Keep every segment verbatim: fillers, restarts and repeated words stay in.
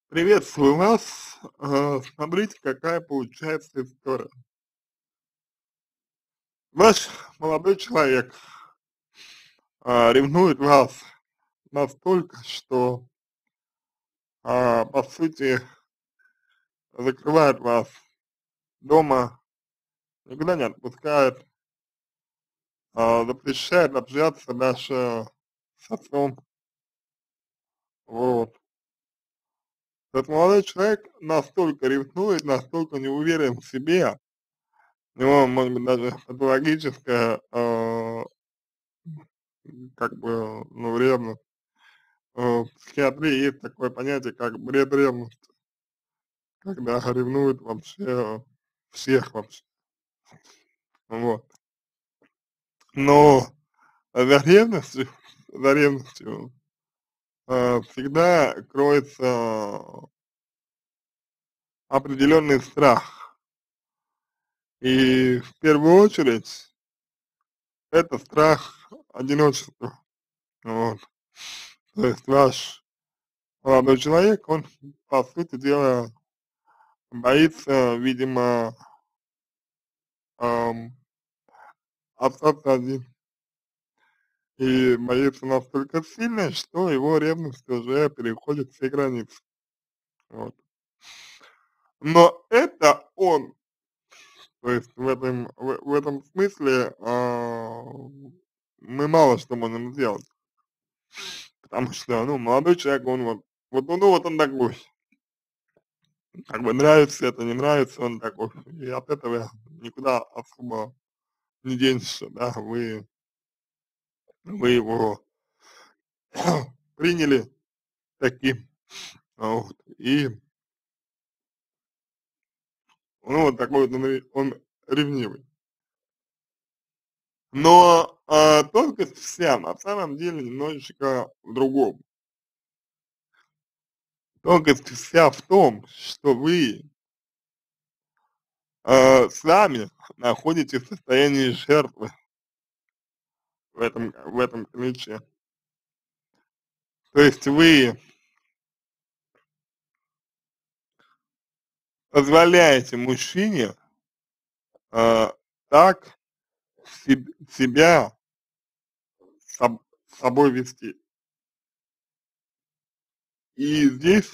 Приветствую вас. А, смотрите, какая получается история. Ваш молодой человек а, ревнует вас настолько, что, а, по сути, закрывает вас дома, никуда не отпускает, а, запрещает общаться даже с отцом. Вот. Этот молодой человек настолько ревнует, настолько не уверен в себе, у него, может быть, даже патологическая, а, как бы, ну, ревность. Э, в психиатрии есть такое понятие, как бред ревности, когда ревнуют вообще всех вообще, вот. Но за ревностью, за ревностью э, всегда кроется определенный страх. И в первую очередь это страх одиночества. Вот. То есть ваш молодой человек, он, по сути дела, боится, видимо, ам, остаться один. И боится настолько сильно, что его ревность уже переходит все границы. Вот. Но это он, то есть в этом, в, в этом смысле а, мы мало что можем сделать, потому что, ну, молодой человек, он вот, вот, он, ну, вот он такой, как бы нравится это, не нравится, он такой, и от этого никуда особо не денешься, да, вы, вы его приняли таким, вот, и, ну, вот такой вот он, ре- он ревнивый. Но, а, тонкость вся на самом деле немножечко в другом. Тонкость вся в том, что вы, а, сами находитесь в состоянии жертвы в этом в этом ключе. То есть вы позволяете мужчине, а, так себ себя соб собой вести. И здесь,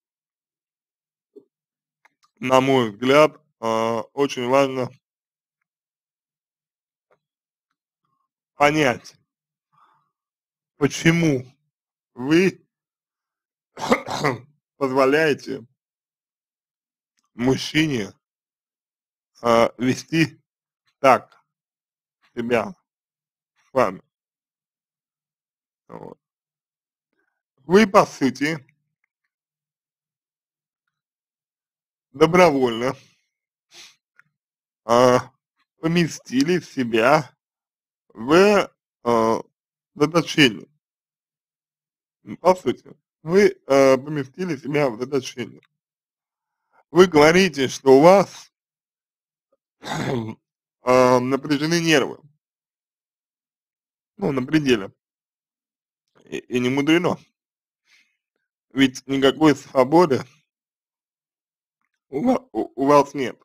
на мой взгляд, а, очень важно понять, почему вы позволяете мужчине, а, вести так себя с вами. Вот. Вы, по сути, добровольно, а, поместили себя в, а, заточение. М, по сути, вы, а, поместили себя в заточение. Вы говорите, что у вас, а, напряжены нервы, ну, на пределе, и и не мудрено, ведь никакой свободы у ва у у вас нет.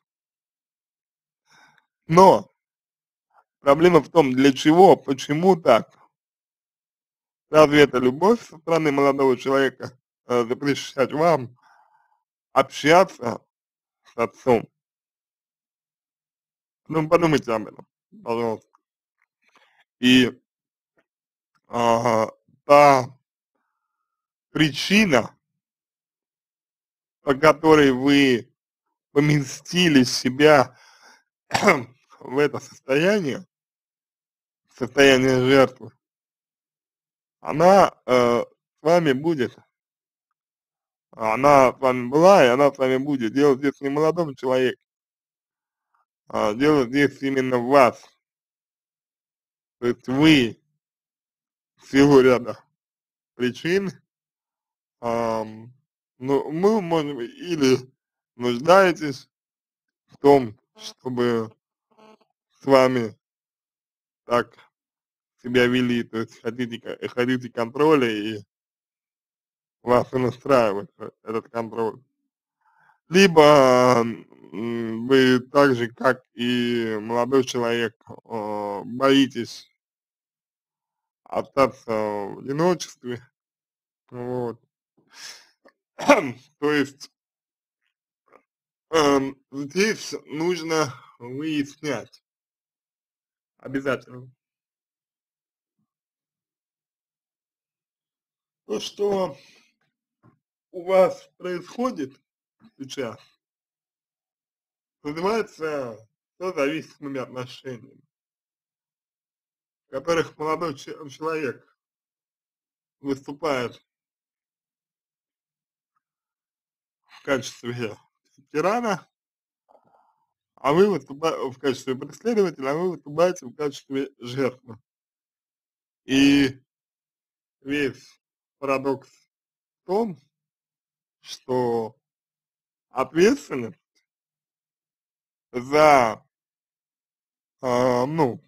Но проблема в том, для чего, почему так? Разве это любовь со стороны молодого человека, э, запрещать вам общаться с отцом? Ну, подумайте об этом, пожалуйста. И, а, та причина, по которой вы поместили себя в это состояние, состояние жертвы, она, э, с вами будет, она с вами была, и она с вами будет. Дело здесь не в молодом человеке, а дело здесь именно в вас. То есть вы в силу ряда причин, ам, ну, мы можем или нуждаетесь в том, чтобы с вами так себя вели, то есть хотите, ко- хотите контроля и вас и настраивает э этот контроль. Либо, м, вы так же, как и молодой человек, а, боитесь остаться в одиночестве, вот. То есть, ам, здесь нужно выяснять обязательно то, что у вас происходит сейчас, называется созависимыми отношениями, в которых молодой че человек выступает в качестве тирана, а вы выступа в качестве преследователя, а вы выступаете в качестве жертвы. И весь парадокс в том, что ответственность за, а, ну,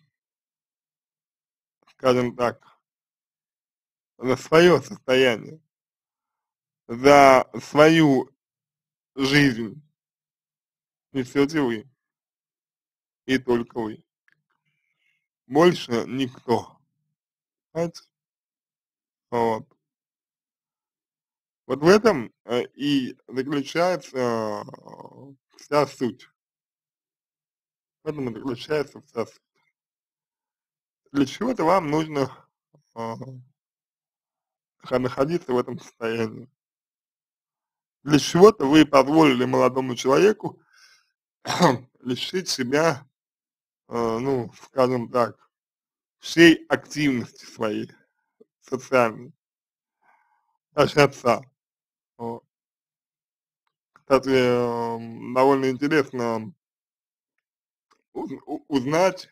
скажем так, за свое состояние, за свою жизнь несете вы, и только вы. Больше никто. Понимаете? Вот. Вот в этом, э, и заключается вся суть. В этом и заключается вся суть. Для чего-то вам нужно, а, ха находиться в этом состоянии. Для чего-то вы позволили молодому человеку лишить себя, а, ну, скажем так, всей активности своей социальной, даже отца. Вот. Кстати, м, довольно интересно уз у узнать,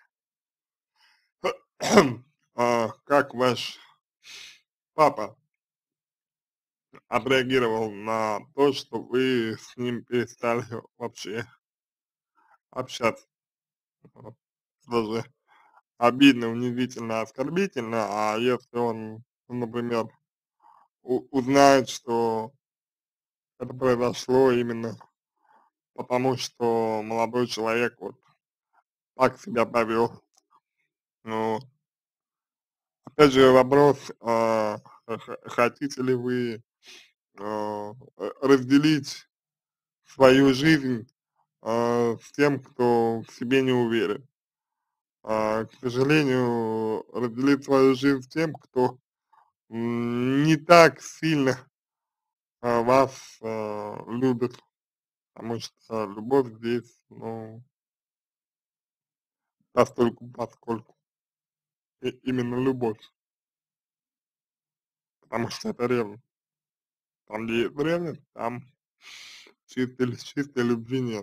а, как ваш папа отреагировал на то, что вы с ним перестали вообще общаться. Вот. Даже обидно, унизительно, оскорбительно, а если он, например, у узнает, что это произошло именно потому, что молодой человек вот так себя повел. Ну, опять же вопрос, а, х хотите ли вы, а, э, разделить свою жизнь, а, с тем, кто в себе не уверен. А, к сожалению, разделить свою жизнь с тем, кто, м, не так сильно, а, вас, а, любит, потому что любовь здесь, ну постольку-поскольку, и именно любовь, потому что это ревность. Там, где есть ревность, там чистой чистой любви нет.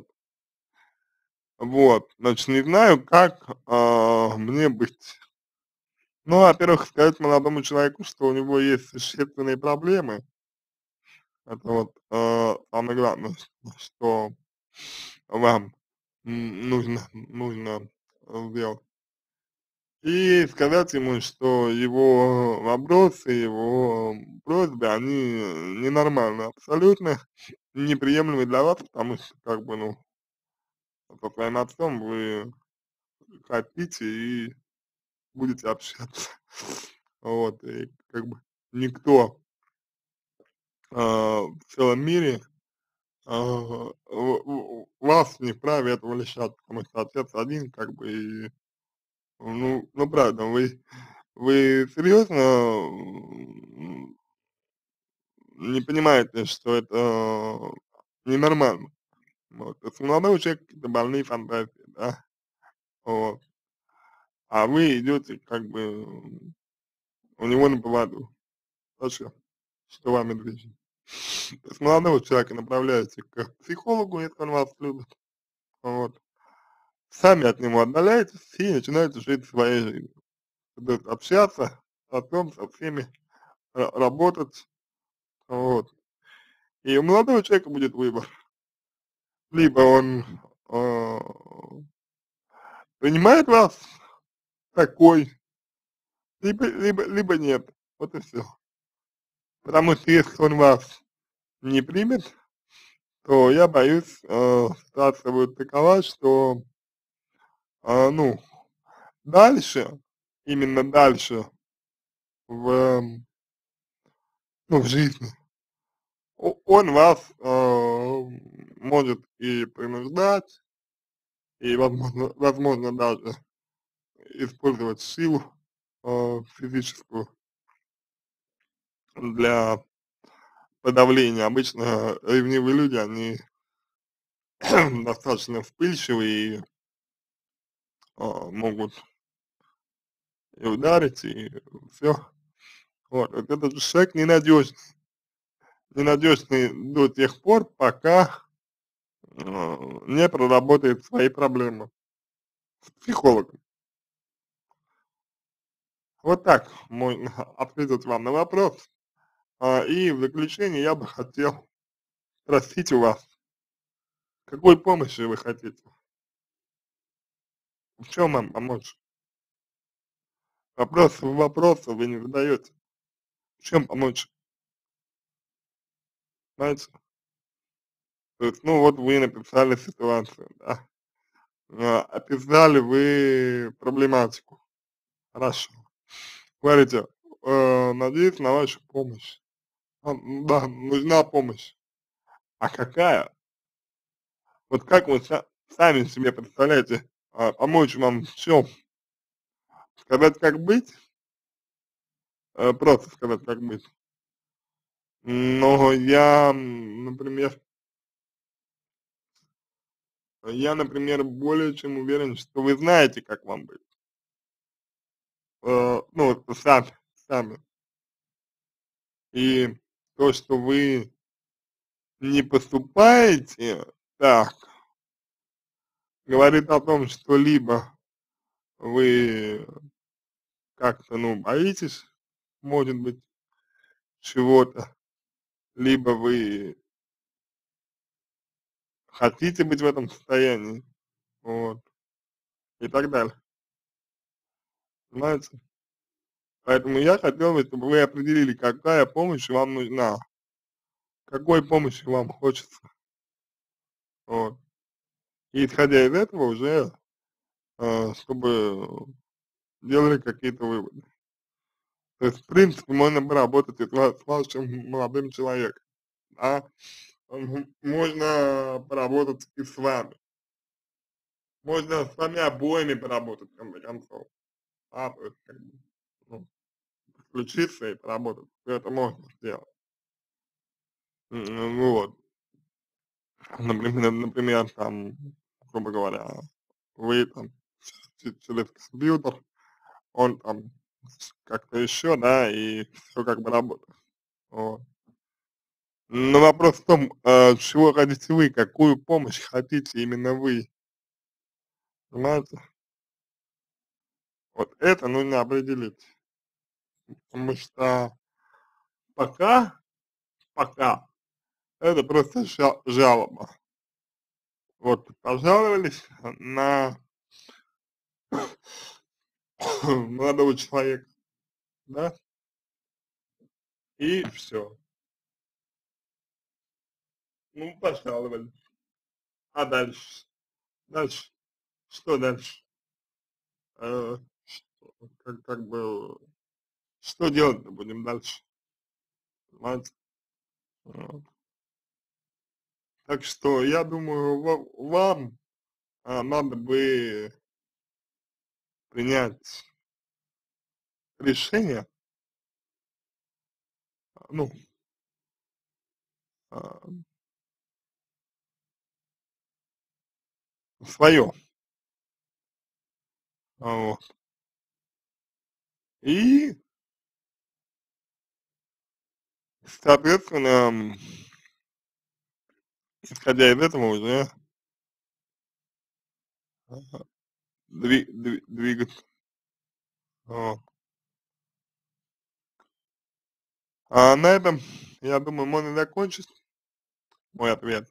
Вот, значит, не знаю, как, а, мне быть. Ну, во-первых, сказать молодому человеку, что у него есть существенные проблемы. Это вот, а, самое главное, ш что вам, м, нужно нужно, э, сделать. И сказать ему, что его вопросы, его просьбы, они ненормальны, абсолютно неприемлемы для вас, потому что, как бы, ну, со своим отцом вы хотите и будете общаться. Вот, и как бы никто, а, в целом мире, а, в в вас не вправе этого лишать, потому что отец один, как бы, и, ну ну правда, вы вы серьезно, м, не понимаете, что это ненормально? Вот, то есть у молодого человека какие-то больные фантазии, да, вот, а вы идете как бы, м, у него на поводу. Зачем? Что вами движет? То есть молодого человека направляете к психологу, если он вас любит, вот, сами от него отдаляетесь и начинаете жить своей жизнью. То есть общаться с отцом, со всеми, ра работать, вот. И у молодого человека будет выбор. Либо он, а, принимает вас такой, либо либо либо нет. Вот и всё. Потому что если он вас не примет, то я боюсь, э, ситуация будет такова, что, а, ну, дальше, именно дальше в, м, ну, в жизни о он вас, а, может и принуждать, и, возможно возможно, даже использовать силу, а, физическую для подавления. Обычно ревнивые люди, они достаточно вспыльчивые и, а, могут и ударить, и всё. Вот, вот этот человек ненадежный, ненадежный до тех пор, пока, а, не проработает свои проблемы с психологом. Вот так можно ответить вам на вопрос. А, и в заключение я бы хотел спросить у вас, какой помощи вы хотите? В чем вам помочь? Вопрос в вопросы вы не задаете. В чем помочь? Знаете? То есть, ну вот вы написали ситуацию, да, а, описали вы проблематику. Хорошо. Говорите, э, надеюсь на вашу помощь. А, м, да, нужна помощь. А какая? Вот как вы са сами себе представляете, а, помочь вам в чём? Сказать, как быть? Э, просто сказать, как быть. Но я, м, например я, например, более чем уверен, что вы знаете, как вам быть. Э, ну вот сами, сами. И то, что вы не поступаете так, говорит о том, что либо вы как-то, ну, боитесь, может быть, чего-то, либо вы хотите быть в этом состоянии, вот, и так далее. Понимаете? Поэтому я хотел бы, чтобы вы определили, какая помощь вам нужна, какой помощи вам хочется. Вот. И исходя из этого уже, э, чтобы делали какие-то выводы. То есть, в принципе, можно поработать и с ва с вашим молодым человеком, да. Мгм. Можно поработать и с вами. Можно с вами обоими поработать, в конце концов. Да, то есть, как бы, ну, включиться и поработать. Всё это можно сделать. М, вот. Например например, там, грубо говоря, вы там ч через компьютер, он там как-то еще, да, и всё как бы работает. Вот. Но вопрос в том, а, чего хотите вы, какую помощь хотите именно вы, понимаете? Вот это нужно определить. Потому что пока, пока это просто жа жалоба. Вот пожаловались на молодого человека, да, и всё. Ну, пожаловались. А дальше? Дальше? Что дальше? Э, что как как бы, что делать-то будем дальше? Понимаете? Вот. Так что я думаю, ва вам, а, надо бы принять решение, а, ну, а, свое. А, вот. И, соответственно, м, исходя из этого уже ага, дви дви двигаться. Вот. А на этом, я думаю, можно закончить мой ответ.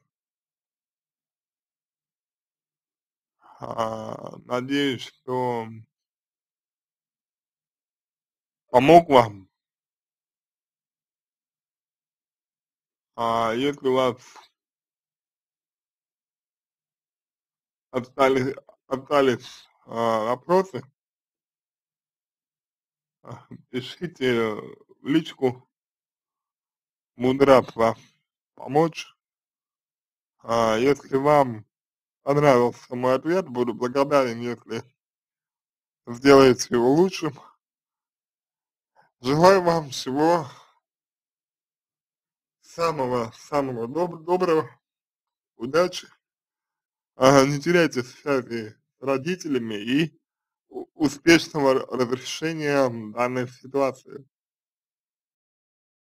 А, надеюсь, что помог вам. А если у вас остались остались, а, вопросы а, пишите в личку, буду рад вам помочь. А если вам понравился мой ответ, буду благодарен, если сделаете его лучшим. Желаю вам всего самого самого доб доброго, удачи. А, не теряйте связи с родителями и у успешного разрешения данной ситуации.